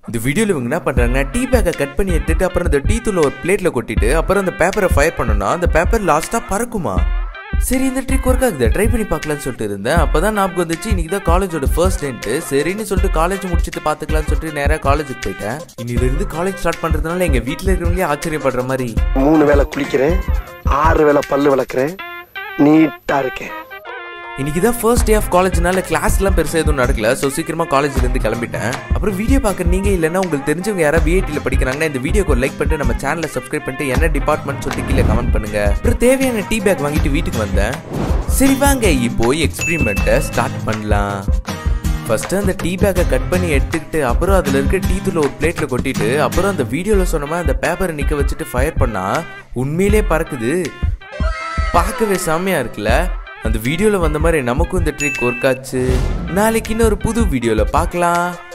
இந்த வீடியோல இவங்க என்ன பண்றாங்கன்னா டீ பேக்கை கட் பண்ணி எடுத்துட்டு அப்புறம் அந்த டீ தூளை ஒரு பிளேட்ல கொட்டிட்டு அப்புறம் அந்த பேப்பரை ஃபயர் பண்ணனா அந்த பேப்பர் லாஸ்டா பறக்குமா. சரி இந்த ட்ரிக் ஒர்க் ஆகுது, ட்ரை பண்ணி பார்க்கலான்னு சொல்லிட்டு இருந்தேன். அப்பதான் ஞாபகம் வந்துச்சு இன்னைக்கு தான் காலேஜோட ஃபர்ஸ்ட் டேன்ட்டு. சரின்னு சொல்லிட்டு காலேஜ் முடிச்சுட்டு பாத்துக்கலாம்னு சொல்லிட்டு நேரா காலேஜுக்கு போயிட்டேன். இன்னில இருந்து காலேஜ் ஸ்டார்ட் பண்றதுனால எங்க வீட்டுல இருக்கிறவங்களே ஆச்சரியப்படுற மாதிரி 3 வேளை குளிக்கிறேன், 6 வேளை பல்லு விளக்குறேன், நீட்டா இருக்கேன். இன்னைக்கு தான் ஃபர்ஸ்ட் டே ஆஃப் காலேஜ்னால கிளாஸ்லாம் பெருசாக எதுவும் நடக்கல. ஸோ சீக்கிரமாக காலேஜ்லேருந்து கிளம்பிட்டேன். அப்புறம் வீடியோ பார்க்குற நீங்கள் இல்லைன்னா உங்களுக்கு தெரிஞ்சவங்க யாராவது விஐடியில் படிக்கிறாங்கன்னா இந்த வீடியோக்கு லைக் பண்ணிட்டு நம்ம சேனலை சப்ஸ்கிரைப் பண்ணிட்டு என்ன டிபார்ட்மெண்ட் சொல்லிட்டு கீழே கமெண்ட் பண்ணுங்க. அப்புறம் தேவையான டீ பேக் வாங்கிட்டு வீட்டுக்கு வந்தேன். சரி வாங்க இப்போ எக்ஸ்பெரிமெண்ட்டை ஸ்டார்ட் பண்ணலாம். ஃபர்ஸ்ட் அந்த டீ பேக்கை கட் பண்ணி எடுத்துக்கிட்டு அப்புறம் அதில் இருக்க டீ தூளை ஒரு பிளேட்டில் கொட்டிட்டு அப்புறம் அந்த வீடியோவில் சொன்ன மாதிரி அந்த பேப்பரை நிற்க வச்சுட்டு ஃபயர் பண்ணா உண்மையிலே பறக்குது. பார்க்கவே செம்மையா இருக்குல்ல. அந்த வீடியோல வந்த மாதிரி நமக்கும் இந்த ட்ரிக் ஒர்க் ஆச்சு. நாளைக்கு இன்னொரு புது வீடியோல பார்க்கலாம்.